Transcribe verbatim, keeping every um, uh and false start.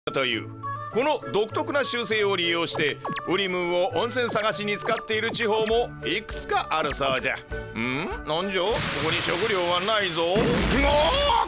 というこの独特な習性を利用してウリムーを温泉探しに使っている地方もいくつかあるそうじゃ。んなんじゃ、ここに食料はないぞ。